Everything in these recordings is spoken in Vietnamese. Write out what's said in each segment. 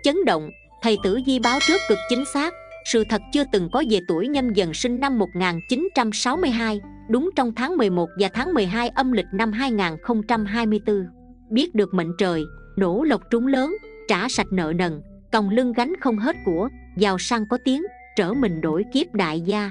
chấn động, thầy Tử Vi báo trước cực chính xác. Sự thật chưa từng có về tuổi Nhâm Dần sinh năm 1962, đúng trong tháng 11 và tháng 12 âm lịch năm 2024. Biết được mệnh trời, nổ lộc trúng lớn, trả sạch nợ nần, còng lưng gánh không hết của, giàu sang có tiếng, trở mình đổi kiếp đại gia.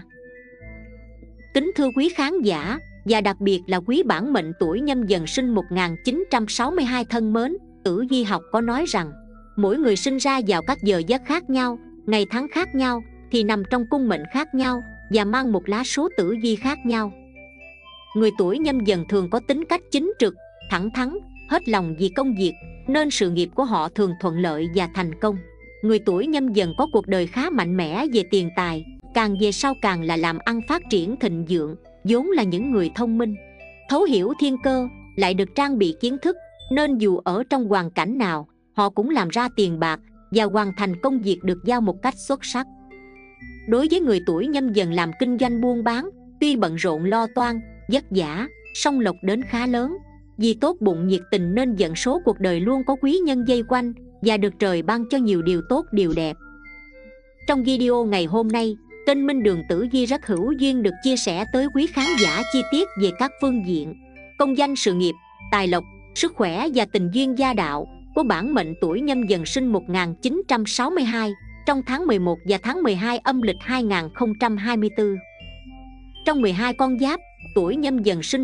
Kính thưa quý khán giả, và đặc biệt là quý bản mệnh tuổi Nhâm Dần sinh 1962 thân mến, Tử Vi học có nói rằng mỗi người sinh ra vào các giờ giấc khác nhau, ngày tháng khác nhau, thì nằm trong cung mệnh khác nhau và mang một lá số tử vi khác nhau. Người tuổi Nhâm Dần thường có tính cách chính trực, thẳng thắn, hết lòng vì công việc, nên sự nghiệp của họ thường thuận lợi và thành công. Người tuổi Nhâm Dần có cuộc đời khá mạnh mẽ về tiền tài, càng về sau càng là làm ăn phát triển thịnh vượng, vốn là những người thông minh, thấu hiểu thiên cơ, lại được trang bị kiến thức, nên dù ở trong hoàn cảnh nào, họ cũng làm ra tiền bạc và hoàn thành công việc được giao một cách xuất sắc. Đối với người tuổi Nhâm Dần làm kinh doanh buôn bán, tuy bận rộn lo toan, vất vả, song lộc đến khá lớn. Vì tốt bụng nhiệt tình nên vận số cuộc đời luôn có quý nhân dây quanh và được trời ban cho nhiều điều tốt điều đẹp. Trong video ngày hôm nay, kênh Minh Đường Tử Vi rất hữu duyên được chia sẻ tới quý khán giả chi tiết về các phương diện công danh sự nghiệp, tài lộc, sức khỏe và tình duyên gia đạo của bản mệnh tuổi Nhâm Dần sinh 1962 trong tháng 11 và tháng 12 âm lịch 2024. Trong 12 con giáp, tuổi Nhâm Dần sinh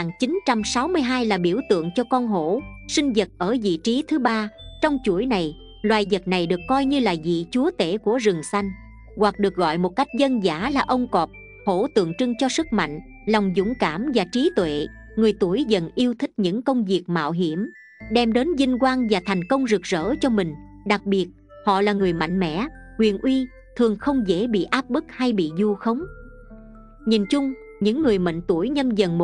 1962 là biểu tượng cho con hổ, sinh vật ở vị trí thứ 3. Trong chuỗi này, loài vật này được coi như là vị chúa tể của rừng xanh, hoặc được gọi một cách dân dã là ông cọp. Hổ tượng trưng cho sức mạnh, lòng dũng cảm và trí tuệ. Người tuổi Dần yêu thích những công việc mạo hiểm, đem đến vinh quang và thành công rực rỡ cho mình. Đặc biệt, họ là người mạnh mẽ, quyền uy, thường không dễ bị áp bức hay bị vu khống. Nhìn chung, những người mệnh tuổi Nhâm Dần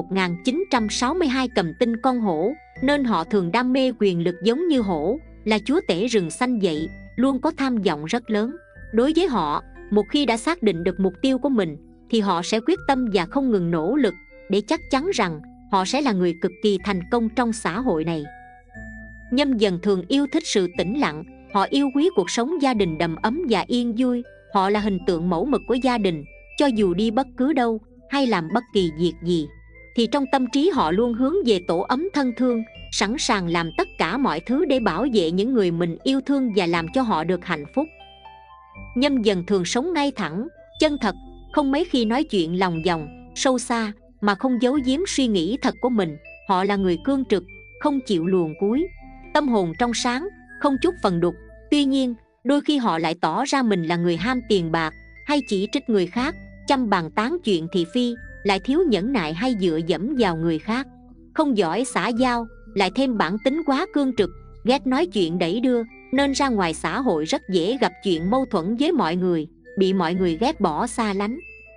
1962 cầm tinh con hổ, nên họ thường đam mê quyền lực giống như hổ, là chúa tể rừng xanh vậy, luôn có tham vọng rất lớn. Đối với họ, một khi đã xác định được mục tiêu của mình, thì họ sẽ quyết tâm và không ngừng nỗ lực để chắc chắn rằng họ sẽ là người cực kỳ thành công trong xã hội này. Nhâm Dần thường yêu thích sự tĩnh lặng, họ yêu quý cuộc sống gia đình đầm ấm và yên vui. Họ là hình tượng mẫu mực của gia đình, cho dù đi bất cứ đâu hay làm bất kỳ việc gì, thì trong tâm trí họ luôn hướng về tổ ấm thân thương, sẵn sàng làm tất cả mọi thứ để bảo vệ những người mình yêu thương và làm cho họ được hạnh phúc. Nhâm Dần thường sống ngay thẳng, chân thật, không mấy khi nói chuyện lòng vòng, sâu xa, mà không giấu giếm suy nghĩ thật của mình. Họ là người cương trực, không chịu luồn cúi, tâm hồn trong sáng, không chút phần đục. Tuy nhiên, đôi khi họ lại tỏ ra mình là người ham tiền bạc, hay chỉ trích người khác, chăm bàn tán chuyện thị phi, lại thiếu nhẫn nại hay dựa dẫm vào người khác. Không giỏi xã giao, lại thêm bản tính quá cương trực, ghét nói chuyện đẩy đưa, nên ra ngoài xã hội rất dễ gặp chuyện mâu thuẫn với mọi người, bị mọi người ghét bỏ xa lánh.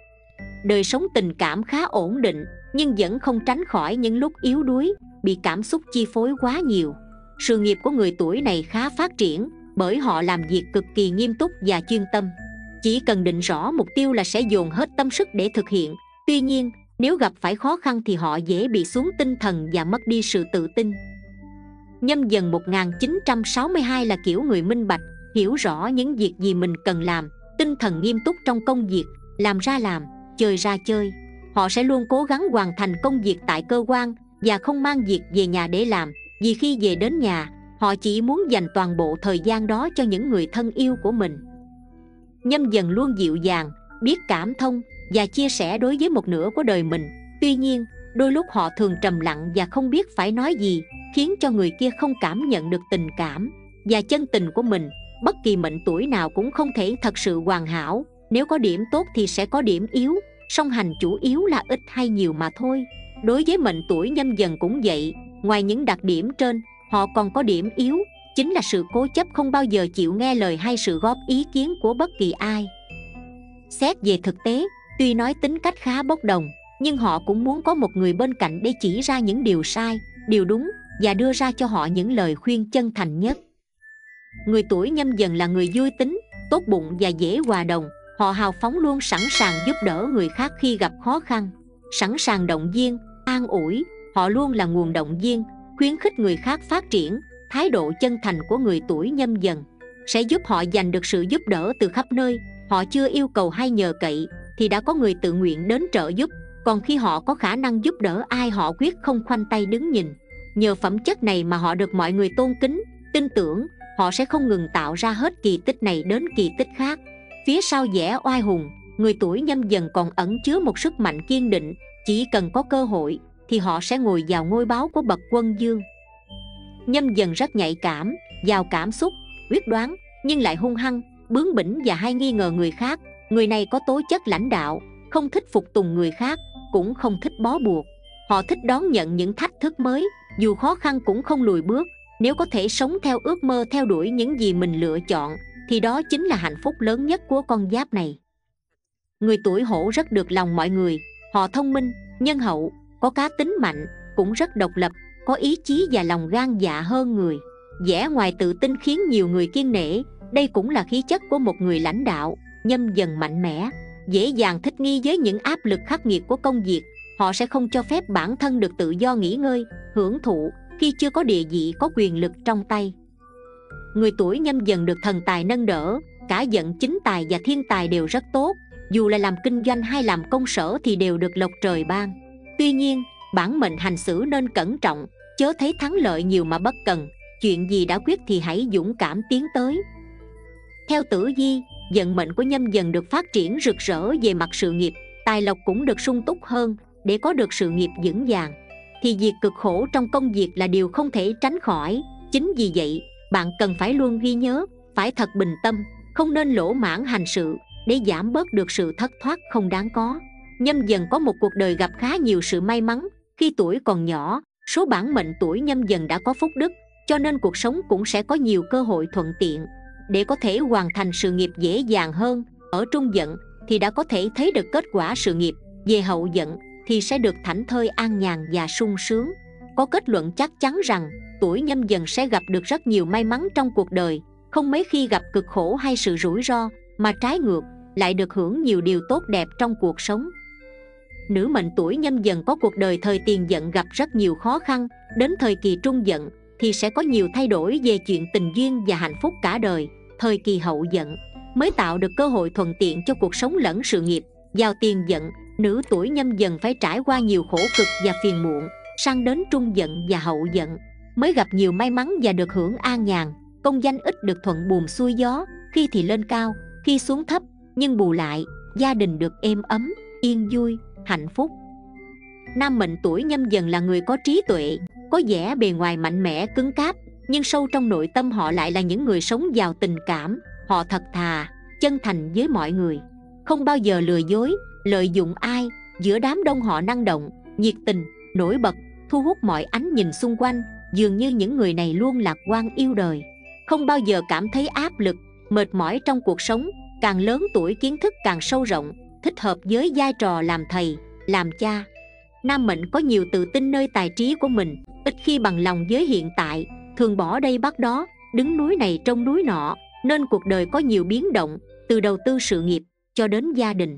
Đời sống tình cảm khá ổn định, nhưng vẫn không tránh khỏi những lúc yếu đuối, bị cảm xúc chi phối quá nhiều. Sự nghiệp của người tuổi này khá phát triển, bởi họ làm việc cực kỳ nghiêm túc và chuyên tâm. Chỉ cần định rõ mục tiêu là sẽ dồn hết tâm sức để thực hiện. Tuy nhiên, nếu gặp phải khó khăn thì họ dễ bị xuống tinh thần và mất đi sự tự tin. Nhâm Dần 1962 là kiểu người minh bạch, hiểu rõ những việc gì mình cần làm, tinh thần nghiêm túc trong công việc, làm ra làm, chơi ra chơi. Họ sẽ luôn cố gắng hoàn thành công việc tại cơ quan và không mang việc về nhà để làm, vì khi về đến nhà, họ chỉ muốn dành toàn bộ thời gian đó cho những người thân yêu của mình. Nhâm Dần luôn dịu dàng, biết cảm thông và chia sẻ đối với một nửa của đời mình. Tuy nhiên, đôi lúc họ thường trầm lặng và không biết phải nói gì, khiến cho người kia không cảm nhận được tình cảm và chân tình của mình. Bất kỳ mệnh tuổi nào cũng không thể thật sự hoàn hảo, nếu có điểm tốt thì sẽ có điểm yếu, song hành chủ yếu là ít hay nhiều mà thôi. Đối với mệnh tuổi Nhâm Dần cũng vậy, ngoài những đặc điểm trên, họ còn có điểm yếu, chính là sự cố chấp, không bao giờ chịu nghe lời hay sự góp ý kiến của bất kỳ ai. Xét về thực tế, tuy nói tính cách khá bốc đồng, nhưng họ cũng muốn có một người bên cạnh để chỉ ra những điều sai, điều đúng và đưa ra cho họ những lời khuyên chân thành nhất. Người tuổi Nhâm Dần là người vui tính, tốt bụng và dễ hòa đồng. Họ hào phóng, luôn sẵn sàng giúp đỡ người khác khi gặp khó khăn, sẵn sàng động viên, an ủi. Họ luôn là nguồn động viên, khuyến khích người khác phát triển. Thái độ chân thành của người tuổi Nhâm Dần sẽ giúp họ giành được sự giúp đỡ từ khắp nơi. Họ chưa yêu cầu hay nhờ cậy thì đã có người tự nguyện đến trợ giúp, còn khi họ có khả năng giúp đỡ ai, họ quyết không khoanh tay đứng nhìn. Nhờ phẩm chất này mà họ được mọi người tôn kính, tin tưởng. Họ sẽ không ngừng tạo ra hết kỳ tích này đến kỳ tích khác. Phía sau vẻ oai hùng, người tuổi Nhâm Dần còn ẩn chứa một sức mạnh kiên định. Chỉ cần có cơ hội thì họ sẽ ngồi vào ngôi báu của bậc quân vương. Nhâm Dần rất nhạy cảm, giàu cảm xúc, quyết đoán, nhưng lại hung hăng, bướng bỉnh và hay nghi ngờ người khác. Người này có tố chất lãnh đạo, không thích phục tùng người khác, cũng không thích bó buộc. Họ thích đón nhận những thách thức mới, dù khó khăn cũng không lùi bước. Nếu có thể sống theo ước mơ, theo đuổi những gì mình lựa chọn, thì đó chính là hạnh phúc lớn nhất của con giáp này. Người tuổi Hổ rất được lòng mọi người. Họ thông minh, nhân hậu, có cá tính mạnh, cũng rất độc lập, có ý chí và lòng gan dạ hơn người. Vẻ ngoài tự tin khiến nhiều người kiêng nể. Đây cũng là khí chất của một người lãnh đạo. Nhâm Dần mạnh mẽ, dễ dàng thích nghi với những áp lực khắc nghiệt của công việc. Họ sẽ không cho phép bản thân được tự do nghỉ ngơi, hưởng thụ khi chưa có địa vị, có quyền lực trong tay. Người tuổi Nhâm Dần được thần tài nâng đỡ, cả vận chính tài và thiên tài đều rất tốt. Dù là làm kinh doanh hay làm công sở thì đều được lộc trời ban. Tuy nhiên, bản mệnh hành xử nên cẩn trọng, chớ thấy thắng lợi nhiều mà bất cần. Chuyện gì đã quyết thì hãy dũng cảm tiến tới. Theo tử vi, vận mệnh của Nhâm Dần được phát triển rực rỡ về mặt sự nghiệp, tài lộc cũng được sung túc hơn. Để có được sự nghiệp vững vàng thì việc cực khổ trong công việc là điều không thể tránh khỏi. Chính vì vậy, bạn cần phải luôn ghi nhớ, phải thật bình tâm, không nên lỗ mãng hành sự để giảm bớt được sự thất thoát không đáng có. Nhâm Dần có một cuộc đời gặp khá nhiều sự may mắn. Khi tuổi còn nhỏ, số bản mệnh tuổi Nhâm Dần đã có phúc đức, cho nên cuộc sống cũng sẽ có nhiều cơ hội thuận tiện để có thể hoàn thành sự nghiệp dễ dàng hơn. Ở trung vận thì đã có thể thấy được kết quả sự nghiệp, về hậu vận thì sẽ được thảnh thơi an nhàn và sung sướng. Có kết luận chắc chắn rằng tuổi Nhâm Dần sẽ gặp được rất nhiều may mắn trong cuộc đời, không mấy khi gặp cực khổ hay sự rủi ro, mà trái ngược lại được hưởng nhiều điều tốt đẹp trong cuộc sống. Nữ mệnh tuổi Nhâm Dần có cuộc đời thời tiền vận gặp rất nhiều khó khăn. Đến thời kỳ trung vận thì sẽ có nhiều thay đổi về chuyện tình duyên và hạnh phúc cả đời. Thời kỳ hậu vận mới tạo được cơ hội thuận tiện cho cuộc sống lẫn sự nghiệp. Vào tiền vận, nữ tuổi Nhâm Dần phải trải qua nhiều khổ cực và phiền muộn. Sang đến trung vận và hậu vận mới gặp nhiều may mắn và được hưởng an nhàn. Công danh ít được thuận buồm xuôi gió, khi thì lên cao, khi xuống thấp, nhưng bù lại gia đình được êm ấm, yên vui, hạnh phúc. Nam mệnh tuổi Nhâm Dần là người có trí tuệ, có vẻ bề ngoài mạnh mẽ cứng cáp, nhưng sâu trong nội tâm họ lại là những người sống giàu tình cảm. Họ thật thà, chân thành với mọi người, không bao giờ lừa dối, lợi dụng ai. Giữa đám đông họ năng động, nhiệt tình, nổi bật, thu hút mọi ánh nhìn xung quanh. Dường như những người này luôn lạc quan yêu đời, không bao giờ cảm thấy áp lực, mệt mỏi trong cuộc sống. Càng lớn tuổi kiến thức càng sâu rộng, thích hợp với vai trò làm thầy, làm cha. Nam mệnh có nhiều tự tin nơi tài trí của mình, ít khi bằng lòng với hiện tại, thường bỏ đây bắt đó, đứng núi này trông núi nọ, nên cuộc đời có nhiều biến động, từ đầu tư sự nghiệp cho đến gia đình.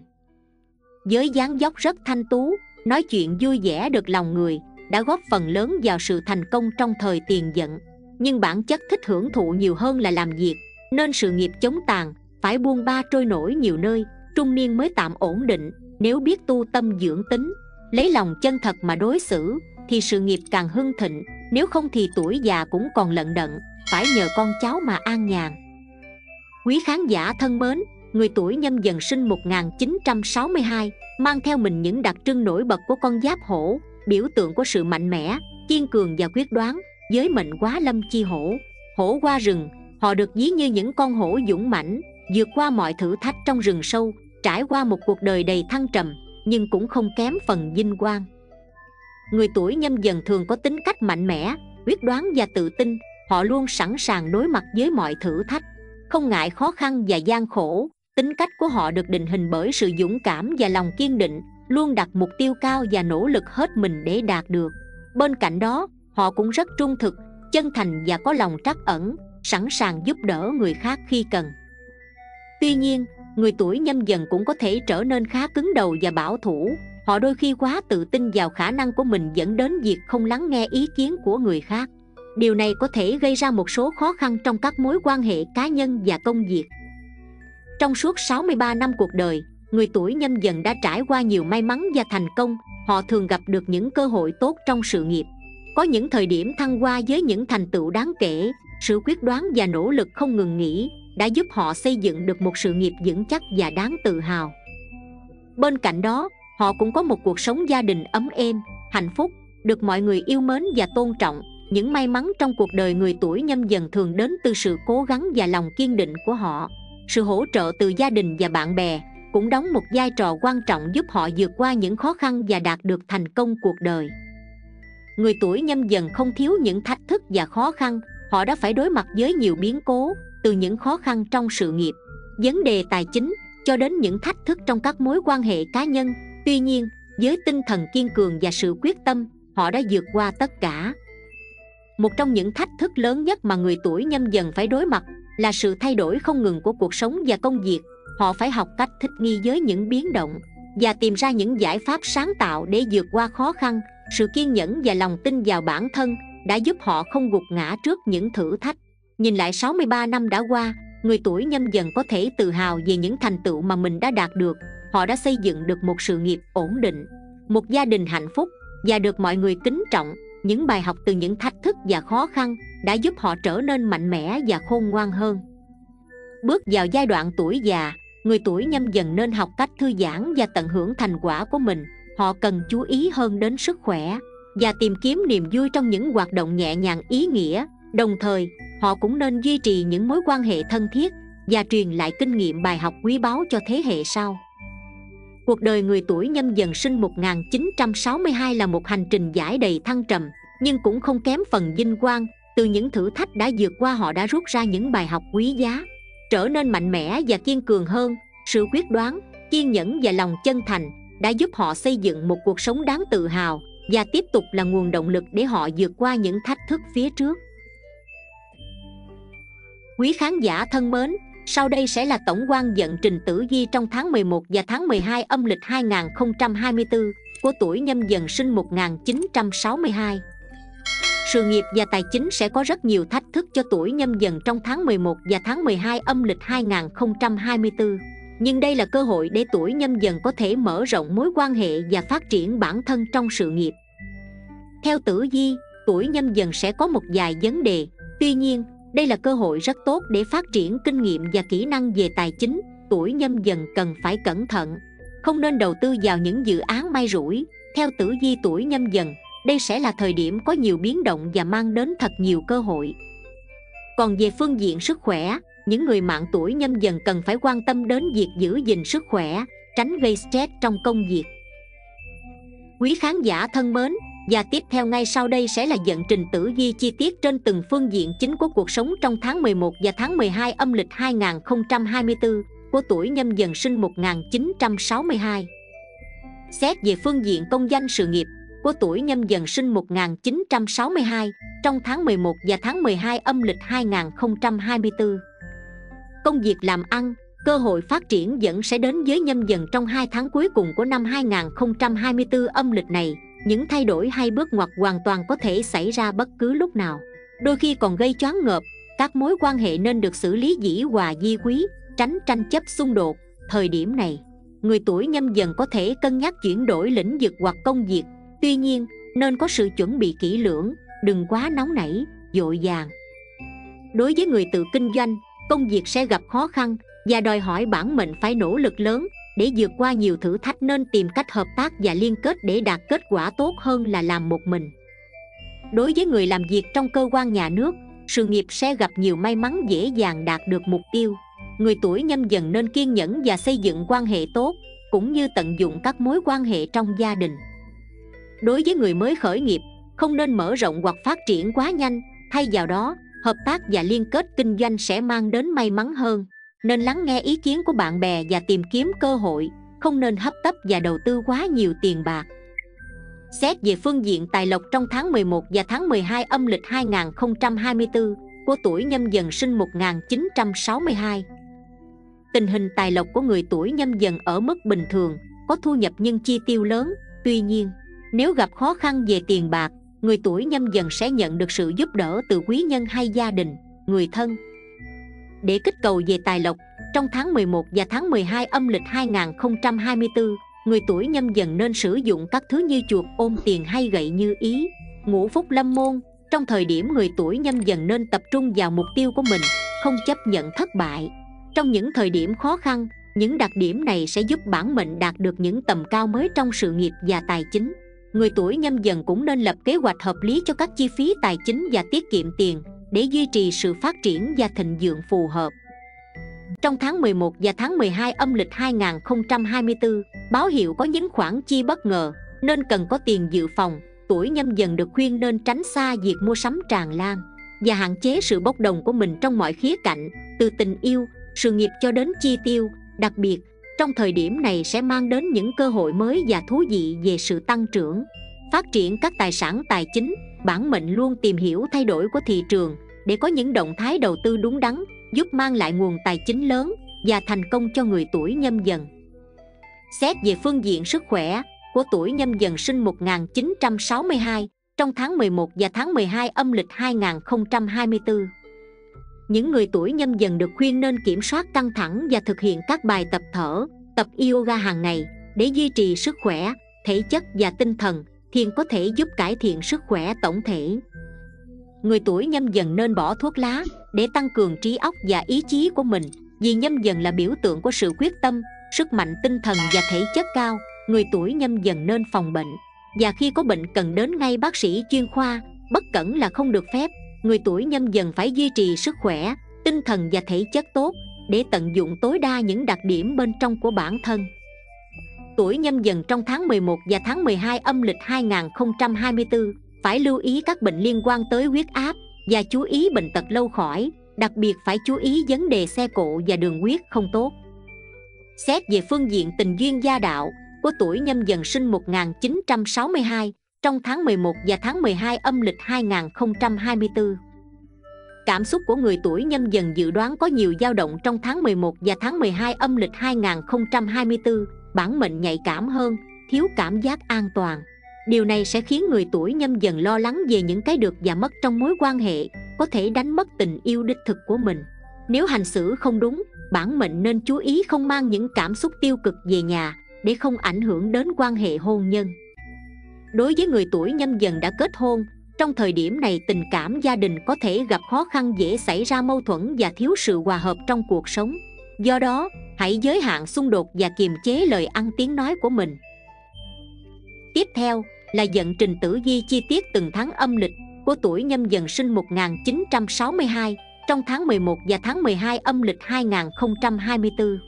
Với dáng dốc rất thanh tú, nói chuyện vui vẻ được lòng người, đã góp phần lớn vào sự thành công trong thời tiền vận. Nhưng bản chất thích hưởng thụ nhiều hơn là làm việc, nên sự nghiệp chống tàn, phải buông ba trôi nổi nhiều nơi. Trung niên mới tạm ổn định. Nếu biết tu tâm dưỡng tính, lấy lòng chân thật mà đối xử, thì sự nghiệp càng hưng thịnh. Nếu không thì tuổi già cũng còn lận đận, phải nhờ con cháu mà an nhàn. Quý khán giả thân mến, người tuổi Nhâm Dần sinh 1962, mang theo mình những đặc trưng nổi bật của con giáp hổ, biểu tượng của sự mạnh mẽ, kiên cường và quyết đoán. Với mệnh Quá Lâm chi hổ, hổ qua rừng, họ được ví như những con hổ dũng mãnh, vượt qua mọi thử thách trong rừng sâu, trải qua một cuộc đời đầy thăng trầm, nhưng cũng không kém phần vinh quang. Người tuổi Nhâm Dần thường có tính cách mạnh mẽ, quyết đoán và tự tin. Họ luôn sẵn sàng đối mặt với mọi thử thách, không ngại khó khăn và gian khổ. Tính cách của họ được định hình bởi sự dũng cảm và lòng kiên định, luôn đặt mục tiêu cao và nỗ lực hết mình để đạt được. Bên cạnh đó, họ cũng rất trung thực, chân thành và có lòng trắc ẩn, sẵn sàng giúp đỡ người khác khi cần. Tuy nhiên, người tuổi Nhâm Dần cũng có thể trở nên khá cứng đầu và bảo thủ. Họ đôi khi quá tự tin vào khả năng của mình, dẫn đến việc không lắng nghe ý kiến của người khác. Điều này có thể gây ra một số khó khăn trong các mối quan hệ cá nhân và công việc. Trong suốt 63 năm cuộc đời, người tuổi Nhâm Dần đã trải qua nhiều may mắn và thành công. Họ thường gặp được những cơ hội tốt trong sự nghiệp. Có những thời điểm thăng hoa với những thành tựu đáng kể. Sự quyết đoán và nỗ lực không ngừng nghỉ đã giúp họ xây dựng được một sự nghiệp vững chắc và đáng tự hào. Bên cạnh đó, họ cũng có một cuộc sống gia đình ấm êm, hạnh phúc, được mọi người yêu mến và tôn trọng. Những may mắn trong cuộc đời người tuổi Nhâm Dần thường đến từ sự cố gắng và lòng kiên định của họ. Sự hỗ trợ từ gia đình và bạn bè cũng đóng một vai trò quan trọng giúp họ vượt qua những khó khăn và đạt được thành công cuộc đời. Người tuổi Nhâm Dần không thiếu những thách thức và khó khăn. Họ đã phải đối mặt với nhiều biến cố, từ những khó khăn trong sự nghiệp, vấn đề tài chính, cho đến những thách thức trong các mối quan hệ cá nhân. Tuy nhiên, với tinh thần kiên cường và sự quyết tâm, họ đã vượt qua tất cả. Một trong những thách thức lớn nhất mà người tuổi Nhâm Dần phải đối mặt là sự thay đổi không ngừng của cuộc sống và công việc. Họ phải học cách thích nghi với những biến động và tìm ra những giải pháp sáng tạo để vượt qua khó khăn. Sự kiên nhẫn và lòng tin vào bản thân đã giúp họ không gục ngã trước những thử thách. Nhìn lại 63 năm đã qua, người tuổi Nhâm Dần có thể tự hào về những thành tựu mà mình đã đạt được. Họ đã xây dựng được một sự nghiệp ổn định, một gia đình hạnh phúc và được mọi người kính trọng. Những bài học từ những thách thức và khó khăn đã giúp họ trở nên mạnh mẽ và khôn ngoan hơn. Bước vào giai đoạn tuổi già, người tuổi Nhâm Dần nên học cách thư giãn và tận hưởng thành quả của mình. Họ cần chú ý hơn đến sức khỏe và tìm kiếm niềm vui trong những hoạt động nhẹ nhàng ý nghĩa. Đồng thời, họ cũng nên duy trì những mối quan hệ thân thiết và truyền lại kinh nghiệm bài học quý báu cho thế hệ sau. Cuộc đời người tuổi Nhâm Dần sinh 1962 là một hành trình trải đầy thăng trầm, nhưng cũng không kém phần vinh quang. Từ những thử thách đã vượt qua, họ đã rút ra những bài học quý giá, trở nên mạnh mẽ và kiên cường hơn. Sự quyết đoán, kiên nhẫn và lòng chân thành đã giúp họ xây dựng một cuộc sống đáng tự hào và tiếp tục là nguồn động lực để họ vượt qua những thách thức phía trước. Quý khán giả thân mến, sau đây sẽ là tổng quan vận trình tử vi trong tháng 11 và tháng 12 âm lịch 2024 của tuổi Nhâm Dần sinh 1962. Sự nghiệp và tài chính sẽ có rất nhiều thách thức cho tuổi Nhâm Dần trong tháng 11 và tháng 12 âm lịch 2024. Nhưng đây là cơ hội để tuổi Nhâm Dần có thể mở rộng mối quan hệ và phát triển bản thân trong sự nghiệp. Theo tử vi, tuổi Nhâm Dần sẽ có một vài vấn đề. Tuy nhiên, đây là cơ hội rất tốt để phát triển kinh nghiệm và kỹ năng về tài chính. Tuổi Nhâm Dần cần phải cẩn thận, không nên đầu tư vào những dự án may rủi. Theo tử vi tuổi Nhâm Dần, đây sẽ là thời điểm có nhiều biến động và mang đến thật nhiều cơ hội. Còn về phương diện sức khỏe, những người mạng tuổi Nhâm Dần cần phải quan tâm đến việc giữ gìn sức khỏe, tránh gây stress trong công việc. Quý khán giả thân mến, và tiếp theo ngay sau đây sẽ là vận trình tử vi chi tiết trên từng phương diện chính của cuộc sống trong tháng 11 và tháng 12 âm lịch 2024 của tuổi Nhâm Dần sinh 1962. Xét về phương diện công danh sự nghiệp của tuổi Nhâm Dần sinh 1962 trong tháng 11 và tháng 12 âm lịch 2024. Công việc làm ăn, cơ hội phát triển vẫn sẽ đến với Nhâm Dần trong 2 tháng cuối cùng của năm 2024 âm lịch này. Những thay đổi hay bước ngoặt hoàn toàn có thể xảy ra bất cứ lúc nào, đôi khi còn gây choáng ngợp. Các mối quan hệ nên được xử lý dĩ hòa vi quý, tránh tranh chấp xung đột. Thời điểm này, người tuổi Nhâm Dần có thể cân nhắc chuyển đổi lĩnh vực hoặc công việc. Tuy nhiên, nên có sự chuẩn bị kỹ lưỡng, đừng quá nóng nảy, vội vàng. Đối với người tự kinh doanh, công việc sẽ gặp khó khăn và đòi hỏi bản mệnh phải nỗ lực lớn để vượt qua nhiều thử thách, nên tìm cách hợp tác và liên kết để đạt kết quả tốt hơn là làm một mình. Đối với người làm việc trong cơ quan nhà nước, sự nghiệp sẽ gặp nhiều may mắn, dễ dàng đạt được mục tiêu. Người tuổi Nhâm Dần nên kiên nhẫn và xây dựng quan hệ tốt, cũng như tận dụng các mối quan hệ trong gia đình. Đối với người mới khởi nghiệp, không nên mở rộng hoặc phát triển quá nhanh. Thay vào đó, hợp tác và liên kết kinh doanh sẽ mang đến may mắn hơn. Nên lắng nghe ý kiến của bạn bè và tìm kiếm cơ hội, không nên hấp tấp và đầu tư quá nhiều tiền bạc. Xét về phương diện tài lộc trong tháng 11 và tháng 12 âm lịch 2024 của tuổi Nhâm Dần sinh 1962. Tình hình tài lộc của người tuổi Nhâm Dần ở mức bình thường, có thu nhập nhưng chi tiêu lớn. Tuy nhiên, nếu gặp khó khăn về tiền bạc, người tuổi Nhâm Dần sẽ nhận được sự giúp đỡ từ quý nhân hay gia đình, người thân. Để kích cầu về tài lộc, trong tháng 11 và tháng 12 âm lịch 2024, người tuổi Nhâm Dần nên sử dụng các thứ như chuột ôm tiền hay gậy như ý. Ngũ Phúc Lâm Môn. Trong thời điểm người tuổi Nhâm Dần nên tập trung vào mục tiêu của mình, không chấp nhận thất bại. Trong những thời điểm khó khăn, những đặc điểm này sẽ giúp bản mệnh đạt được những tầm cao mới trong sự nghiệp và tài chính. Người tuổi Nhâm Dần cũng nên lập kế hoạch hợp lý cho các chi phí tài chính và tiết kiệm tiền để duy trì sự phát triển và thịnh vượng phù hợp. Trong tháng 11 và tháng 12 âm lịch 2024, báo hiệu có những khoản chi bất ngờ nên cần có tiền dự phòng. Tuổi Nhâm Dần được khuyên nên tránh xa việc mua sắm tràn lan và hạn chế sự bốc đồng của mình trong mọi khía cạnh, từ tình yêu, sự nghiệp cho đến chi tiêu. Đặc biệt, trong thời điểm này sẽ mang đến những cơ hội mới và thú vị về sự tăng trưởng, phát triển các tài sản tài chính. Bản mệnh luôn tìm hiểu thay đổi của thị trường để có những động thái đầu tư đúng đắn, giúp mang lại nguồn tài chính lớn và thành công cho người tuổi Nhâm Dần. Xét về phương diện sức khỏe của tuổi Nhâm Dần sinh 1962, trong tháng 11 và tháng 12 âm lịch 2024. Những người tuổi Nhâm Dần được khuyên nên kiểm soát căng thẳng và thực hiện các bài tập thở, tập yoga hàng ngày để duy trì sức khỏe, thể chất và tinh thần. Thiền có thể giúp cải thiện sức khỏe tổng thể. Người tuổi Nhâm Dần nên bỏ thuốc lá để tăng cường trí óc và ý chí của mình, vì Nhâm Dần là biểu tượng của sự quyết tâm, sức mạnh tinh thần và thể chất cao. Người tuổi Nhâm Dần nên phòng bệnh, và khi có bệnh cần đến ngay bác sĩ chuyên khoa, bất cẩn là không được phép. Người tuổi Nhâm Dần phải duy trì sức khỏe, tinh thần và thể chất tốt để tận dụng tối đa những đặc điểm bên trong của bản thân. Tuổi Nhâm Dần trong tháng 11 và tháng 12 âm lịch 2024 phải lưu ý các bệnh liên quan tới huyết áp và chú ý bệnh tật lâu khỏi, đặc biệt phải chú ý vấn đề xe cộ và đường huyết không tốt. Xét về phương diện tình duyên gia đạo của tuổi Nhâm Dần sinh 1962, trong tháng 11 và tháng 12 âm lịch 2024. Cảm xúc của người tuổi Nhâm Dần dự đoán có nhiều dao động trong tháng 11 và tháng 12 âm lịch 2024. Bản mệnh nhạy cảm hơn, thiếu cảm giác an toàn. Điều này sẽ khiến người tuổi Nhâm Dần lo lắng về những cái được và mất trong mối quan hệ, có thể đánh mất tình yêu đích thực của mình. Nếu hành xử không đúng, bản mệnh nên chú ý không mang những cảm xúc tiêu cực về nhà để không ảnh hưởng đến quan hệ hôn nhân. Đối với người tuổi Nhâm Dần đã kết hôn, trong thời điểm này tình cảm gia đình có thể gặp khó khăn, dễ xảy ra mâu thuẫn và thiếu sự hòa hợp trong cuộc sống. Do đó, hãy giới hạn xung đột và kiềm chế lời ăn tiếng nói của mình. Tiếp theo là vận trình tử vi chi tiết từng tháng âm lịch của tuổi Nhâm Dần sinh 1962, trong tháng 11 và tháng 12 âm lịch 2024.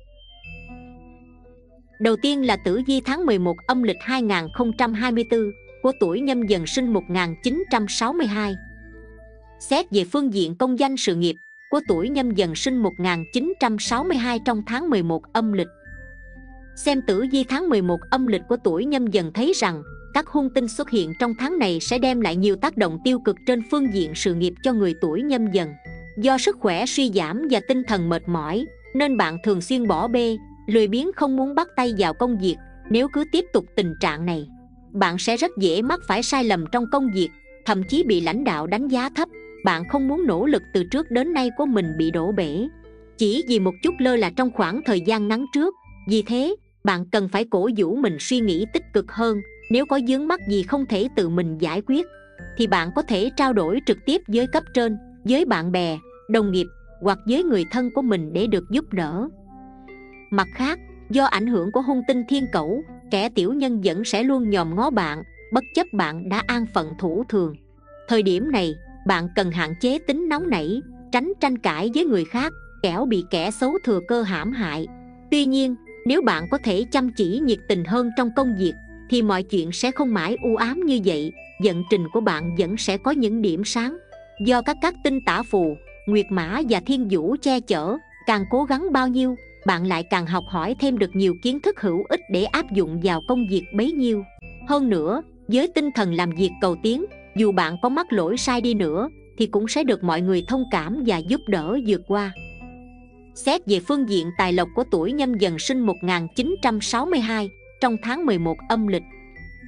Đầu tiên là tử vi tháng 11 âm lịch 2024 của tuổi Nhâm Dần sinh 1962. Xét về phương diện công danh sự nghiệp của tuổi Nhâm Dần sinh 1962 trong tháng 11 âm lịch. Xem tử vi tháng 11 âm lịch của tuổi Nhâm Dần thấy rằng các hung tinh xuất hiện trong tháng này sẽ đem lại nhiều tác động tiêu cực trên phương diện sự nghiệp cho người tuổi Nhâm Dần. Do sức khỏe suy giảm và tinh thần mệt mỏi nên bạn thường xuyên bỏ bê, lười biếng, không muốn bắt tay vào công việc. Nếu cứ tiếp tục tình trạng này, bạn sẽ rất dễ mắc phải sai lầm trong công việc, thậm chí bị lãnh đạo đánh giá thấp. Bạn không muốn nỗ lực từ trước đến nay của mình bị đổ bể chỉ vì một chút lơ là trong khoảng thời gian ngắn trước. Vì thế, bạn cần phải cổ vũ mình suy nghĩ tích cực hơn. Nếu có vướng mắc gì không thể tự mình giải quyết thì bạn có thể trao đổi trực tiếp với cấp trên, với bạn bè, đồng nghiệp hoặc với người thân của mình để được giúp đỡ. Mặt khác, do ảnh hưởng của hung tinh thiên cẩu, kẻ tiểu nhân vẫn sẽ luôn nhòm ngó bạn, bất chấp bạn đã an phận thủ thường. Thời điểm này, bạn cần hạn chế tính nóng nảy, tránh tranh cãi với người khác, kẻo bị kẻ xấu thừa cơ hãm hại. Tuy nhiên, nếu bạn có thể chăm chỉ nhiệt tình hơn trong công việc thì mọi chuyện sẽ không mãi u ám như vậy. Vận trình của bạn vẫn sẽ có những điểm sáng. Do các tinh tả phù, nguyệt mã và thiên vũ che chở, càng cố gắng bao nhiêu, bạn lại càng học hỏi thêm được nhiều kiến thức hữu ích để áp dụng vào công việc bấy nhiêu. Hơn nữa, với tinh thần làm việc cầu tiến, dù bạn có mắc lỗi sai đi nữa thì cũng sẽ được mọi người thông cảm và giúp đỡ vượt qua. Xét về phương diện tài lộc của tuổi Nhâm Dần sinh 1962 trong tháng 11 âm lịch.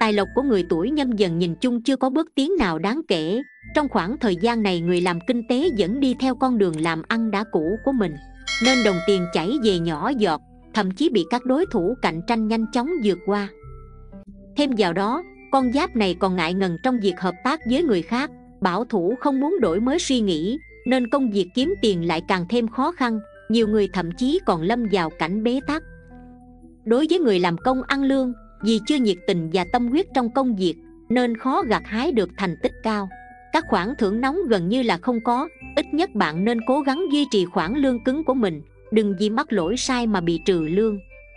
Tài lộc của người tuổi Nhâm Dần nhìn chung chưa có bước tiến nào đáng kể. Trong khoảng thời gian này người làm kinh tế vẫn đi theo con đường làm ăn đã cũ của mình, nên đồng tiền chảy về nhỏ giọt, thậm chí bị các đối thủ cạnh tranh nhanh chóng vượt qua. Thêm vào đó, con giáp này còn ngại ngần trong việc hợp tác với người khác, bảo thủ không muốn đổi mới suy nghĩ, nên công việc kiếm tiền lại càng thêm khó khăn. Nhiều người thậm chí còn lâm vào cảnh bế tắc. Đối với người làm công ăn lương, vì chưa nhiệt tình và tâm huyết trong công việc nên khó gặt hái được thành tích cao. Các khoản thưởng nóng gần như là không có. Ít nhất bạn nên cố gắng duy trì khoản lương cứng của mình, đừng vì mắc lỗi sai mà bị trừ lương.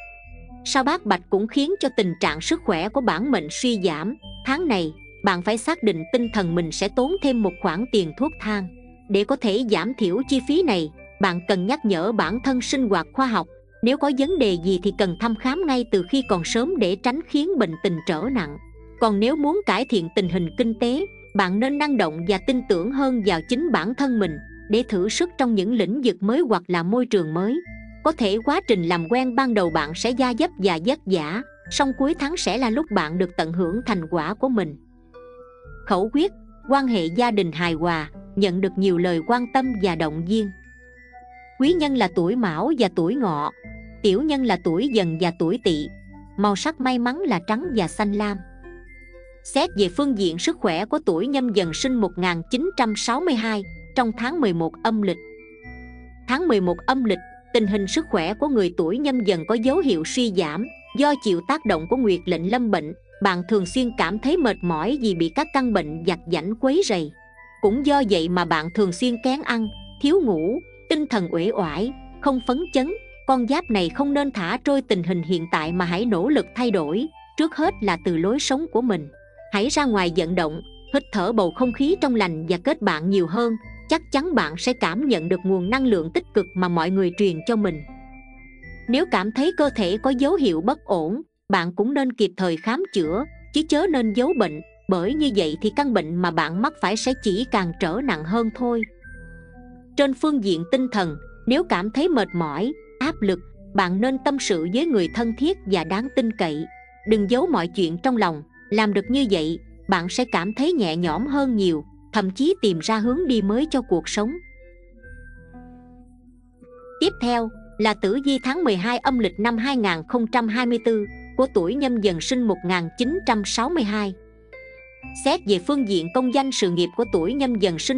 Sao Bát Bạch cũng khiến cho tình trạng sức khỏe của bản mệnh suy giảm. Tháng này bạn phải xác định tinh thần mình sẽ tốn thêm một khoản tiền thuốc thang. Để có thể giảm thiểu chi phí này, bạn cần nhắc nhở bản thân sinh hoạt khoa học. Nếu có vấn đề gì thì cần thăm khám ngay từ khi còn sớm để tránh khiến bệnh tình trở nặng. Còn nếu muốn cải thiện tình hình kinh tế, bạn nên năng động và tin tưởng hơn vào chính bản thân mình để thử sức trong những lĩnh vực mới hoặc là môi trường mới. Có thể quá trình làm quen ban đầu bạn sẽ da dấp và vất vả, song cuối tháng sẽ là lúc bạn được tận hưởng thành quả của mình. Khẩu quyết: quan hệ gia đình hài hòa, nhận được nhiều lời quan tâm và động viên. Quý nhân là tuổi Mão và tuổi Ngọ, tiểu nhân là tuổi Dần và tuổi Tỵ. Màu sắc may mắn là trắng và xanh lam. Xét về phương diện sức khỏe của tuổi Nhâm Dần sinh 1962 trong tháng 11 âm lịch. Tháng 11 âm lịch, tình hình sức khỏe của người tuổi Nhâm Dần có dấu hiệu suy giảm. Do chịu tác động của nguyệt lệnh lâm bệnh, bạn thường xuyên cảm thấy mệt mỏi vì bị các căn bệnh vặt vãnh quấy rầy. Cũng do vậy mà bạn thường xuyên kén ăn, thiếu ngủ, tinh thần uể oải, không phấn chấn. Con giáp này không nên thả trôi tình hình hiện tại mà hãy nỗ lực thay đổi, trước hết là từ lối sống của mình. Hãy ra ngoài vận động, hít thở bầu không khí trong lành và kết bạn nhiều hơn. Chắc chắn bạn sẽ cảm nhận được nguồn năng lượng tích cực mà mọi người truyền cho mình. Nếu cảm thấy cơ thể có dấu hiệu bất ổn, bạn cũng nên kịp thời khám chữa, chứ chớ nên giấu bệnh, bởi như vậy thì căn bệnh mà bạn mắc phải sẽ chỉ càng trở nặng hơn thôi. Trên phương diện tinh thần, nếu cảm thấy mệt mỏi, áp lực, bạn nên tâm sự với người thân thiết và đáng tin cậy. Đừng giấu mọi chuyện trong lòng, làm được như vậy, bạn sẽ cảm thấy nhẹ nhõm hơn nhiều, thậm chí tìm ra hướng đi mới cho cuộc sống. Tiếp theo là tử vi tháng 12 âm lịch năm 2024 của tuổi Nhâm Dần sinh 1962. Xét về phương diện công danh sự nghiệp của tuổi Nhâm Dần sinh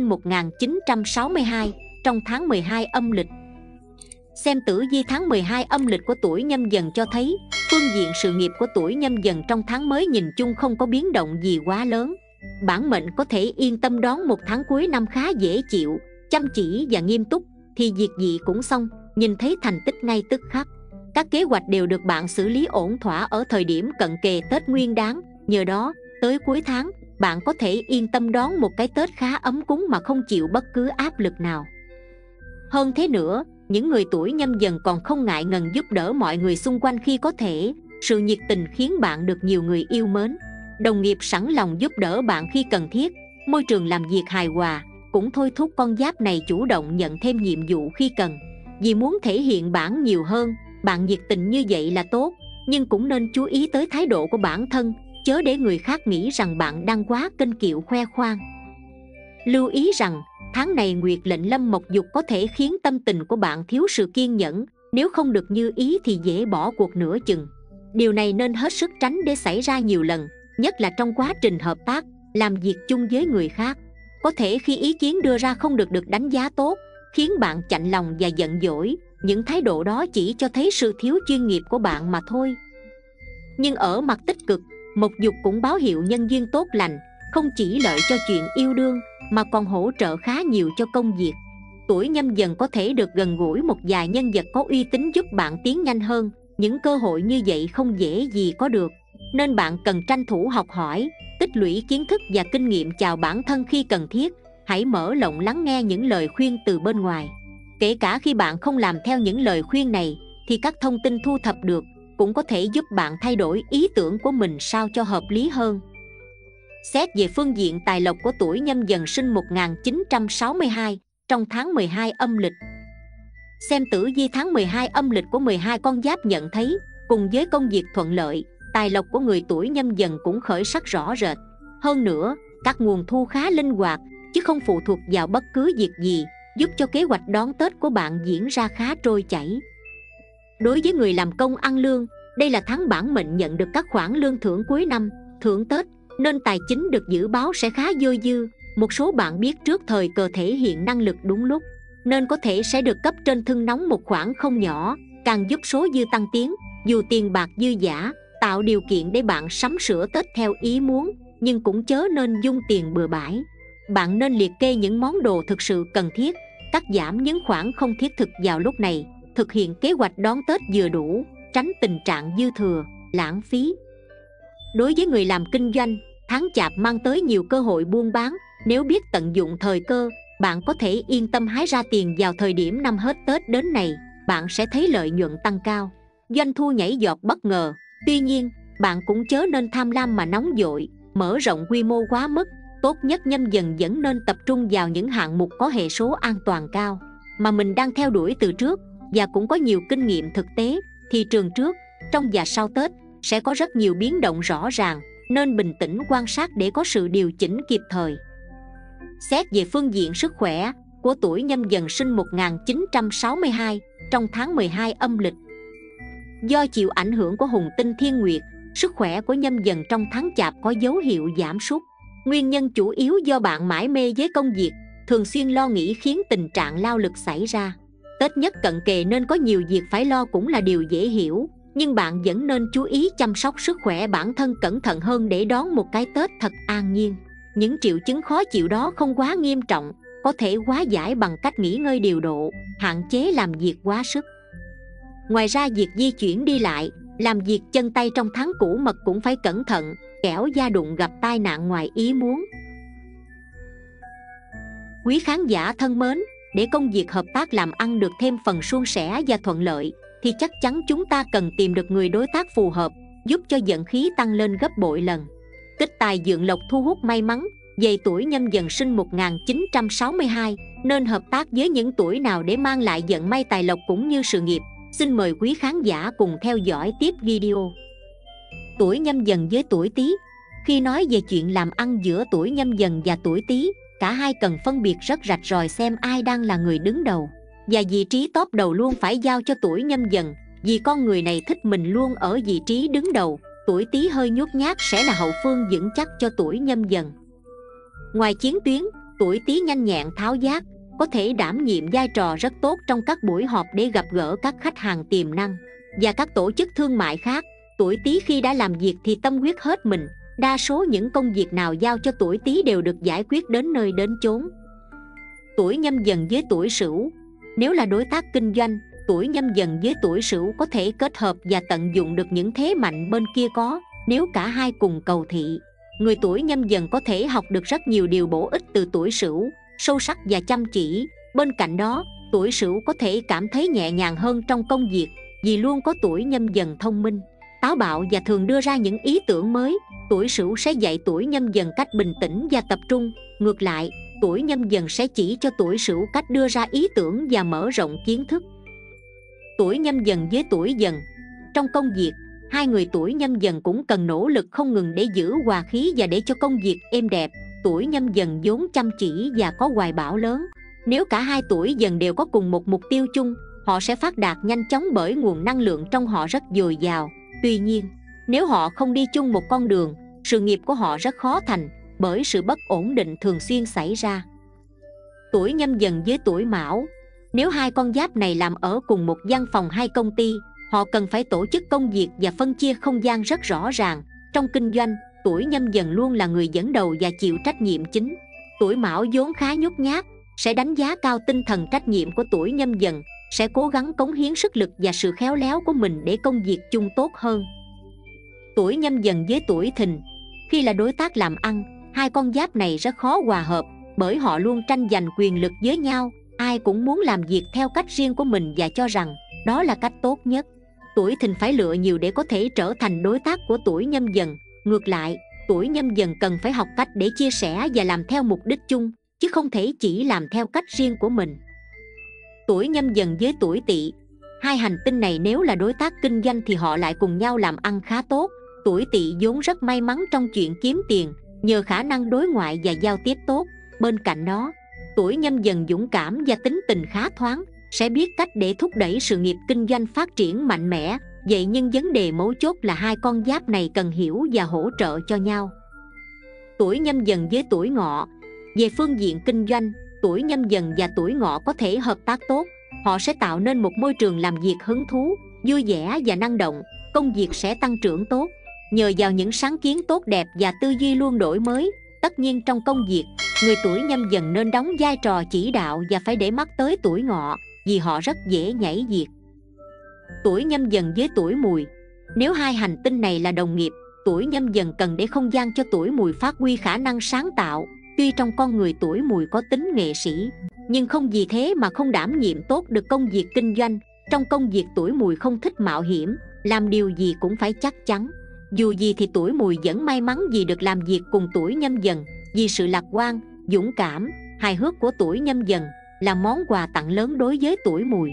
1962 trong tháng 12 âm lịch. Xem tử vi tháng 12 âm lịch của tuổi Nhâm Dần cho thấy phương diện sự nghiệp của tuổi Nhâm Dần trong tháng mới nhìn chung không có biến động gì quá lớn. Bản mệnh có thể yên tâm đón một tháng cuối năm khá dễ chịu, chăm chỉ và nghiêm túc thì việc gì cũng xong, nhìn thấy thành tích ngay tức khắc. Các kế hoạch đều được bạn xử lý ổn thỏa ở thời điểm cận kề Tết Nguyên Đán. Nhờ đó, tới cuối tháng, bạn có thể yên tâm đón một cái Tết khá ấm cúng mà không chịu bất cứ áp lực nào. Hơn thế nữa, những người tuổi Nhâm Dần còn không ngại ngần giúp đỡ mọi người xung quanh khi có thể. Sự nhiệt tình khiến bạn được nhiều người yêu mến. Đồng nghiệp sẵn lòng giúp đỡ bạn khi cần thiết. Môi trường làm việc hài hòa cũng thôi thúc con giáp này chủ động nhận thêm nhiệm vụ khi cần. Vì muốn thể hiện bản nhiều hơn, bạn nhiệt tình như vậy là tốt, nhưng cũng nên chú ý tới thái độ của bản thân, chớ để người khác nghĩ rằng bạn đang quá kênh kiệu khoe khoang. Lưu ý rằng, tháng này nguyệt lệnh lâm mộc dục có thể khiến tâm tình của bạn thiếu sự kiên nhẫn. Nếu không được như ý thì dễ bỏ cuộc nửa chừng. Điều này nên hết sức tránh để xảy ra nhiều lần, nhất là trong quá trình hợp tác, làm việc chung với người khác. Có thể khi ý kiến đưa ra không được đánh giá tốt, khiến bạn chạnh lòng và giận dỗi. Những thái độ đó chỉ cho thấy sự thiếu chuyên nghiệp của bạn mà thôi. Nhưng ở mặt tích cực, mộc dục cũng báo hiệu nhân duyên tốt lành, không chỉ lợi cho chuyện yêu đương mà còn hỗ trợ khá nhiều cho công việc. Tuổi Nhâm Dần có thể được gần gũi một vài nhân vật có uy tín giúp bạn tiến nhanh hơn. Những cơ hội như vậy không dễ gì có được, nên bạn cần tranh thủ học hỏi, tích lũy kiến thức và kinh nghiệm chào bản thân khi cần thiết. Hãy mở lòng lắng nghe những lời khuyên từ bên ngoài. Kể cả khi bạn không làm theo những lời khuyên này, thì các thông tin thu thập được cũng có thể giúp bạn thay đổi ý tưởng của mình sao cho hợp lý hơn. Xét về phương diện tài lộc của tuổi Nhâm Dần sinh 1962 trong tháng 12 âm lịch. Xem tử vi tháng 12 âm lịch của 12 con giáp nhận thấy, cùng với công việc thuận lợi, tài lộc của người tuổi Nhâm Dần cũng khởi sắc rõ rệt. Hơn nữa, các nguồn thu khá linh hoạt, chứ không phụ thuộc vào bất cứ việc gì, giúp cho kế hoạch đón Tết của bạn diễn ra khá trôi chảy. Đối với người làm công ăn lương, đây là tháng bản mệnh nhận được các khoản lương thưởng cuối năm, thưởng Tết, nên tài chính được dự báo sẽ khá dôi dư. Một số bạn biết trước thời cơ thể hiện năng lực đúng lúc, nên có thể sẽ được cấp trên thưng nóng một khoản không nhỏ, càng giúp số dư tăng tiến. Dù tiền bạc dư dả, tạo điều kiện để bạn sắm sửa Tết theo ý muốn, nhưng cũng chớ nên dung tiền bừa bãi. Bạn nên liệt kê những món đồ thực sự cần thiết, cắt giảm những khoản không thiết thực vào lúc này, thực hiện kế hoạch đón Tết vừa đủ, tránh tình trạng dư thừa, lãng phí. Đối với người làm kinh doanh, tháng Chạp mang tới nhiều cơ hội buôn bán. Nếu biết tận dụng thời cơ, bạn có thể yên tâm hái ra tiền vào thời điểm năm hết Tết đến này. Bạn sẽ thấy lợi nhuận tăng cao, doanh thu nhảy giọt bất ngờ. Tuy nhiên, bạn cũng chớ nên tham lam mà nóng vội, mở rộng quy mô quá mức. Tốt nhất Nhâm Dần vẫn nên tập trung vào những hạng mục có hệ số an toàn cao mà mình đang theo đuổi từ trước và cũng có nhiều kinh nghiệm thực tế. Thị trường trước, trong và sau Tết sẽ có rất nhiều biến động rõ ràng, nên bình tĩnh quan sát để có sự điều chỉnh kịp thời. Xét về phương diện sức khỏe của tuổi Nhâm Dần sinh 1962 trong tháng 12 âm lịch, do chịu ảnh hưởng của hùng tinh Thiên Nguyệt, sức khỏe của Nhâm Dần trong tháng Chạp có dấu hiệu giảm sút. Nguyên nhân chủ yếu do bạn mải mê với công việc, thường xuyên lo nghĩ khiến tình trạng lao lực xảy ra. Tết nhất cận kề nên có nhiều việc phải lo cũng là điều dễ hiểu, nhưng bạn vẫn nên chú ý chăm sóc sức khỏe bản thân cẩn thận hơn để đón một cái Tết thật an nhiên. Những triệu chứng khó chịu đó không quá nghiêm trọng, có thể hóa giải bằng cách nghỉ ngơi điều độ, hạn chế làm việc quá sức. Ngoài ra, việc di chuyển đi lại, làm việc chân tay trong tháng Củ Mật cũng phải cẩn thận, kẻo da đụng gặp tai nạn ngoài ý muốn. Quý khán giả thân mến, để công việc hợp tác làm ăn được thêm phần suôn sẻ và thuận lợi, thì chắc chắn chúng ta cần tìm được người đối tác phù hợp, giúp cho vận khí tăng lên gấp bội lần. Tích tài dượng lộc thu hút may mắn. Về tuổi Nhâm Dần sinh 1962, nên hợp tác với những tuổi nào để mang lại vận may tài lộc cũng như sự nghiệp? Xin mời quý khán giả cùng theo dõi tiếp video. Tuổi Nhâm Dần với tuổi Tý. Khi nói về chuyện làm ăn giữa tuổi Nhâm Dần và tuổi Tý, cả hai cần phân biệt rất rạch ròi xem ai đang là người đứng đầu. Và vị trí top đầu luôn phải giao cho tuổi Nhâm Dần, vì con người này thích mình luôn ở vị trí đứng đầu. Tuổi Tý hơi nhút nhát sẽ là hậu phương vững chắc cho tuổi Nhâm Dần. Ngoài chiến tuyến, tuổi Tý nhanh nhẹn tháo vát, có thể đảm nhiệm vai trò rất tốt trong các buổi họp để gặp gỡ các khách hàng tiềm năng và các tổ chức thương mại khác. Tuổi Tý khi đã làm việc thì tâm huyết hết mình, đa số những công việc nào giao cho tuổi Tý đều được giải quyết đến nơi đến chốn. Tuổi Nhâm Dần với tuổi Sửu. Nếu là đối tác kinh doanh, tuổi Nhâm Dần với tuổi Sửu có thể kết hợp và tận dụng được những thế mạnh bên kia có. Nếu cả hai cùng cầu thị, người tuổi Nhâm Dần có thể học được rất nhiều điều bổ ích từ tuổi Sửu, sâu sắc và chăm chỉ. Bên cạnh đó, tuổi Sửu có thể cảm thấy nhẹ nhàng hơn trong công việc, vì luôn có tuổi Nhâm Dần thông minh, táo bạo và thường đưa ra những ý tưởng mới. Tuổi Sửu sẽ dạy tuổi Nhâm Dần cách bình tĩnh và tập trung. Ngược lại, tuổi Nhâm Dần sẽ chỉ cho tuổi Sửu cách đưa ra ý tưởng và mở rộng kiến thức. Tuổi Nhâm Dần với tuổi Dần. Trong công việc, hai người tuổi Nhâm Dần cũng cần nỗ lực không ngừng để giữ hòa khí và để cho công việc êm đẹp. Tuổi Nhâm Dần vốn chăm chỉ và có hoài bão lớn. Nếu cả hai tuổi Dần đều có cùng một mục tiêu chung, họ sẽ phát đạt nhanh chóng bởi nguồn năng lượng trong họ rất dồi dào. Tuy nhiên, nếu họ không đi chung một con đường, sự nghiệp của họ rất khó thành, bởi sự bất ổn định thường xuyên xảy ra. Tuổi Nhâm Dần với tuổi Mão. Nếu hai con giáp này làm ở cùng một văn phòng hay công ty, họ cần phải tổ chức công việc và phân chia không gian rất rõ ràng. Trong kinh doanh, tuổi Nhâm Dần luôn là người dẫn đầu và chịu trách nhiệm chính. Tuổi Mão vốn khá nhút nhát, sẽ đánh giá cao tinh thần trách nhiệm của tuổi Nhâm Dần, sẽ cố gắng cống hiến sức lực và sự khéo léo của mình để công việc chung tốt hơn. Tuổi Nhâm Dần với tuổi Thìn. Khi là đối tác làm ăn, hai con giáp này rất khó hòa hợp, bởi họ luôn tranh giành quyền lực với nhau. Ai cũng muốn làm việc theo cách riêng của mình và cho rằng đó là cách tốt nhất. Tuổi Thìn phải lựa nhiều để có thể trở thành đối tác của tuổi Nhâm Dần. Ngược lại, tuổi Nhâm Dần cần phải học cách để chia sẻ và làm theo mục đích chung, chứ không thể chỉ làm theo cách riêng của mình. Tuổi Nhâm Dần với tuổi Tỵ. Hai hành tinh này nếu là đối tác kinh doanh thì họ lại cùng nhau làm ăn khá tốt. Tuổi Tỵ vốn rất may mắn trong chuyện kiếm tiền, nhờ khả năng đối ngoại và giao tiếp tốt. Bên cạnh đó, tuổi Nhâm Dần dũng cảm và tính tình khá thoáng, sẽ biết cách để thúc đẩy sự nghiệp kinh doanh phát triển mạnh mẽ. Vậy nhưng vấn đề mấu chốt là hai con giáp này cần hiểu và hỗ trợ cho nhau. Tuổi Nhâm Dần với tuổi Ngọ. Về phương diện kinh doanh, tuổi Nhâm Dần và tuổi Ngọ có thể hợp tác tốt. Họ sẽ tạo nên một môi trường làm việc hứng thú, vui vẻ và năng động. Công việc sẽ tăng trưởng tốt nhờ vào những sáng kiến tốt đẹp và tư duy luôn đổi mới. Tất nhiên trong công việc, người tuổi Nhâm Dần nên đóng vai trò chỉ đạo và phải để mắt tới tuổi Ngọ, vì họ rất dễ nhảy việc. Tuổi Nhâm Dần với tuổi Mùi. Nếu hai hành tinh này là đồng nghiệp, tuổi Nhâm Dần cần để không gian cho tuổi Mùi phát huy khả năng sáng tạo. Tuy trong con người tuổi Mùi có tính nghệ sĩ, nhưng không vì thế mà không đảm nhiệm tốt được công việc kinh doanh. Trong công việc tuổi Mùi không thích mạo hiểm, làm điều gì cũng phải chắc chắn. Dù gì thì tuổi Mùi vẫn may mắn vì được làm việc cùng tuổi Nhâm Dần, vì sự lạc quan, dũng cảm, hài hước của tuổi Nhâm Dần là món quà tặng lớn đối với tuổi Mùi.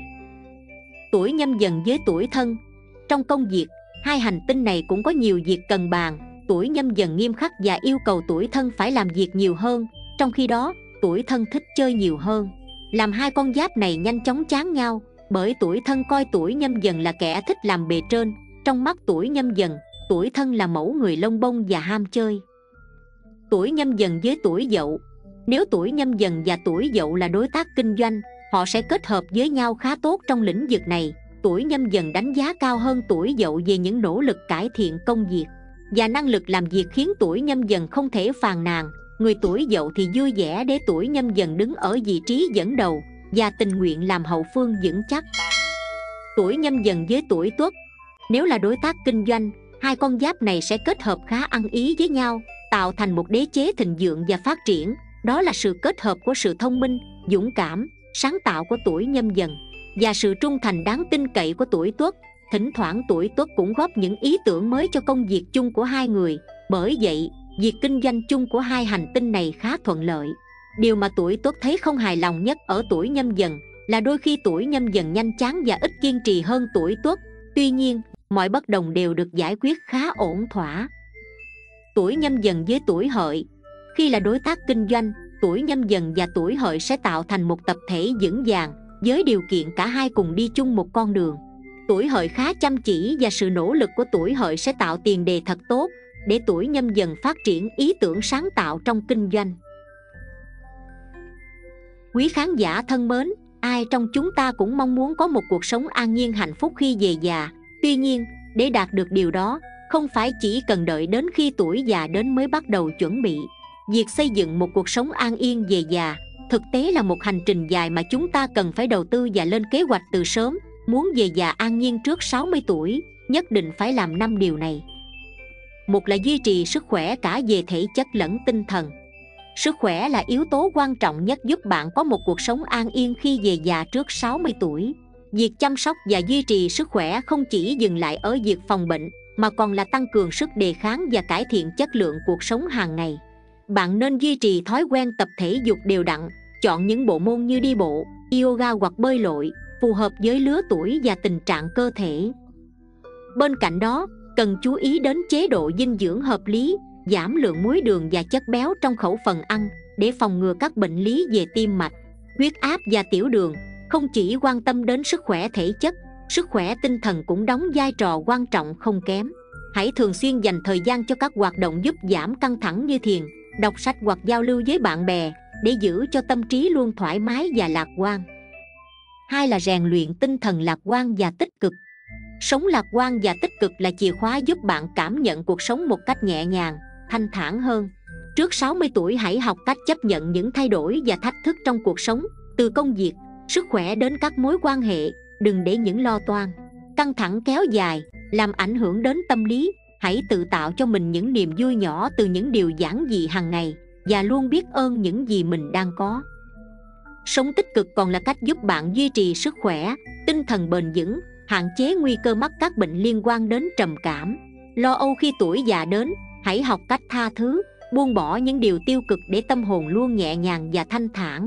Tuổi Nhâm Dần với tuổi Thân. Trong công việc, hai hành tinh này cũng có nhiều việc cần bàn. Tuổi Nhâm Dần nghiêm khắc và yêu cầu tuổi Thân phải làm việc nhiều hơn, trong khi đó tuổi Thân thích chơi nhiều hơn, làm hai con giáp này nhanh chóng chán nhau. Bởi tuổi Thân coi tuổi Nhâm Dần là kẻ thích làm bề trên. Trong mắt tuổi Nhâm Dần, tuổi Thân là mẫu người lông bông và ham chơi. Tuổi Nhâm Dần với tuổi Dậu. Nếu tuổi Nhâm Dần và tuổi Dậu là đối tác kinh doanh, họ sẽ kết hợp với nhau khá tốt trong lĩnh vực này. Tuổi Nhâm Dần đánh giá cao hơn tuổi Dậu về những nỗ lực cải thiện công việc và năng lực làm việc, khiến tuổi Nhâm Dần không thể phàn nàn. Người tuổi Dậu thì vui vẻ để tuổi Nhâm Dần đứng ở vị trí dẫn đầu và tình nguyện làm hậu phương vững chắc. Tuổi Nhâm Dần với tuổi Tuất. Nếu là đối tác kinh doanh, hai con giáp này sẽ kết hợp khá ăn ý với nhau, tạo thành một đế chế thịnh vượng và phát triển. Đó là sự kết hợp của sự thông minh, dũng cảm, sáng tạo của tuổi Nhâm Dần và sự trung thành đáng tin cậy của tuổi Tuất. Thỉnh thoảng tuổi Tuất cũng góp những ý tưởng mới cho công việc chung của hai người. Bởi vậy, việc kinh doanh chung của hai hành tinh này khá thuận lợi. Điều mà tuổi Tuất thấy không hài lòng nhất ở tuổi Nhâm Dần là đôi khi tuổi Nhâm Dần nhanh chán và ít kiên trì hơn tuổi Tuất. Tuy nhiên, mọi bất đồng đều được giải quyết khá ổn thỏa. Tuổi Nhâm Dần với tuổi Hợi. Khi là đối tác kinh doanh, tuổi Nhâm Dần và tuổi Hợi sẽ tạo thành một tập thể vững vàng, với điều kiện cả hai cùng đi chung một con đường. Tuổi Hợi khá chăm chỉ và sự nỗ lực của tuổi Hợi sẽ tạo tiền đề thật tốt để tuổi Nhâm Dần phát triển ý tưởng sáng tạo trong kinh doanh. Quý khán giả thân mến, ai trong chúng ta cũng mong muốn có một cuộc sống an nhiên hạnh phúc khi về già. Tuy nhiên, để đạt được điều đó, không phải chỉ cần đợi đến khi tuổi già đến mới bắt đầu chuẩn bị. Việc xây dựng một cuộc sống an yên về già thực tế là một hành trình dài mà chúng ta cần phải đầu tư và lên kế hoạch từ sớm. Muốn về già an nhiên trước 60 tuổi, nhất định phải làm 5 điều này. Một là duy trì sức khỏe cả về thể chất lẫn tinh thần. Sức khỏe là yếu tố quan trọng nhất giúp bạn có một cuộc sống an yên khi về già trước 60 tuổi. Việc chăm sóc và duy trì sức khỏe không chỉ dừng lại ở việc phòng bệnh, mà còn là tăng cường sức đề kháng và cải thiện chất lượng cuộc sống hàng ngày. Bạn nên duy trì thói quen tập thể dục đều đặn, chọn những bộ môn như đi bộ, yoga hoặc bơi lội, phù hợp với lứa tuổi và tình trạng cơ thể. Bên cạnh đó, cần chú ý đến chế độ dinh dưỡng hợp lý, giảm lượng muối đường và chất béo trong khẩu phần ăn để phòng ngừa các bệnh lý về tim mạch, huyết áp và tiểu đường. Không chỉ quan tâm đến sức khỏe thể chất, sức khỏe tinh thần cũng đóng vai trò quan trọng không kém. Hãy thường xuyên dành thời gian cho các hoạt động giúp giảm căng thẳng như thiền, đọc sách hoặc giao lưu với bạn bè để giữ cho tâm trí luôn thoải mái và lạc quan. Hai là rèn luyện tinh thần lạc quan và tích cực. Sống lạc quan và tích cực là chìa khóa giúp bạn cảm nhận cuộc sống một cách nhẹ nhàng, thanh thản hơn. Trước 60 tuổi hãy học cách chấp nhận những thay đổi và thách thức trong cuộc sống, từ công việc, sức khỏe đến các mối quan hệ. Đừng để những lo toan, căng thẳng kéo dài làm ảnh hưởng đến tâm lý. Hãy tự tạo cho mình những niềm vui nhỏ từ những điều giản dị hàng ngày và luôn biết ơn những gì mình đang có. Sống tích cực còn là cách giúp bạn duy trì sức khỏe, tinh thần bền vững, hạn chế nguy cơ mắc các bệnh liên quan đến trầm cảm, lo âu khi tuổi già đến. Hãy học cách tha thứ, buông bỏ những điều tiêu cực để tâm hồn luôn nhẹ nhàng và thanh thản.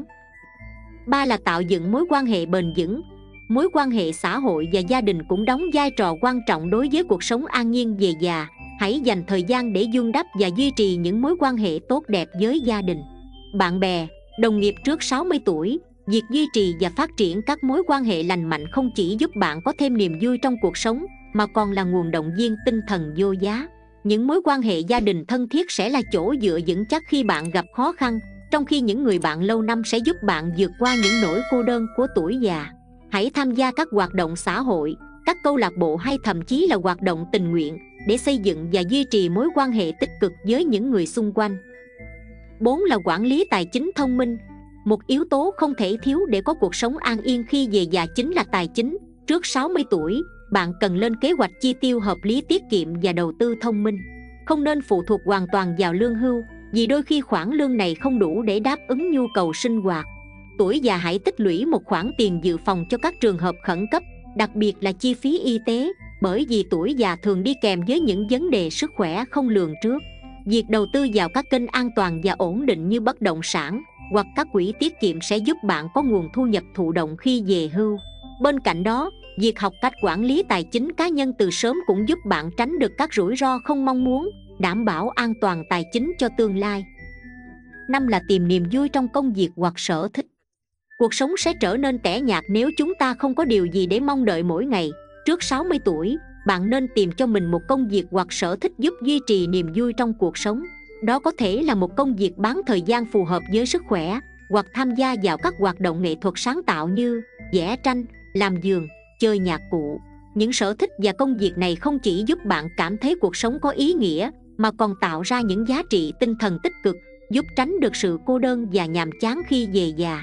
Ba là tạo dựng mối quan hệ bền vững. Mối quan hệ xã hội và gia đình cũng đóng vai trò quan trọng đối với cuộc sống an nhiên về già. Hãy dành thời gian để vun đắp và duy trì những mối quan hệ tốt đẹp với gia đình, bạn bè, đồng nghiệp trước 60 tuổi. Việc duy trì và phát triển các mối quan hệ lành mạnh không chỉ giúp bạn có thêm niềm vui trong cuộc sống, mà còn là nguồn động viên tinh thần vô giá. Những mối quan hệ gia đình thân thiết sẽ là chỗ dựa vững chắc khi bạn gặp khó khăn, trong khi những người bạn lâu năm sẽ giúp bạn vượt qua những nỗi cô đơn của tuổi già. Hãy tham gia các hoạt động xã hội, các câu lạc bộ hay thậm chí là hoạt động tình nguyện để xây dựng và duy trì mối quan hệ tích cực với những người xung quanh. 4 là quản lý tài chính thông minh. Một yếu tố không thể thiếu để có cuộc sống an yên khi về già chính là tài chính. Trước 60 tuổi, bạn cần lên kế hoạch chi tiêu hợp lý, tiết kiệm và đầu tư thông minh. Không nên phụ thuộc hoàn toàn vào lương hưu, vì đôi khi khoản lương này không đủ để đáp ứng nhu cầu sinh hoạt. Tuổi già hãy tích lũy một khoản tiền dự phòng cho các trường hợp khẩn cấp, đặc biệt là chi phí y tế, bởi vì tuổi già thường đi kèm với những vấn đề sức khỏe không lường trước. Việc đầu tư vào các kênh an toàn và ổn định như bất động sản hoặc các quỹ tiết kiệm sẽ giúp bạn có nguồn thu nhập thụ động khi về hưu. Bên cạnh đó, việc học cách quản lý tài chính cá nhân từ sớm cũng giúp bạn tránh được các rủi ro không mong muốn, đảm bảo an toàn tài chính cho tương lai. 5 là tìm niềm vui trong công việc hoặc sở thích. Cuộc sống sẽ trở nên tẻ nhạt nếu chúng ta không có điều gì để mong đợi mỗi ngày. Trước 60 tuổi, bạn nên tìm cho mình một công việc hoặc sở thích giúp duy trì niềm vui trong cuộc sống. Đó có thể là một công việc bán thời gian phù hợp với sức khỏe, hoặc tham gia vào các hoạt động nghệ thuật sáng tạo như vẽ tranh, làm vườn, chơi nhạc cụ. Những sở thích và công việc này không chỉ giúp bạn cảm thấy cuộc sống có ý nghĩa, mà còn tạo ra những giá trị tinh thần tích cực, giúp tránh được sự cô đơn và nhàm chán khi về già.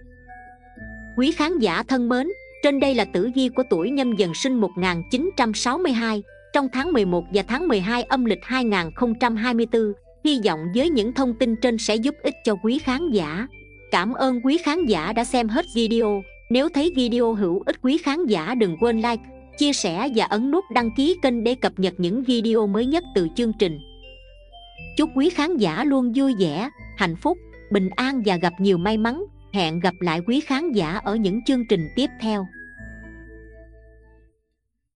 Quý khán giả thân mến, trên đây là tử vi của tuổi Nhâm Dần sinh 1962 trong tháng 11 và tháng 12 âm lịch 2024. Hy vọng với những thông tin trên sẽ giúp ích cho quý khán giả. Cảm ơn quý khán giả đã xem hết video. Nếu thấy video hữu ích, quý khán giả đừng quên like, chia sẻ và ấn nút đăng ký kênh để cập nhật những video mới nhất từ chương trình. Chúc quý khán giả luôn vui vẻ, hạnh phúc, bình an và gặp nhiều may mắn. Hẹn gặp lại quý khán giả ở những chương trình tiếp theo.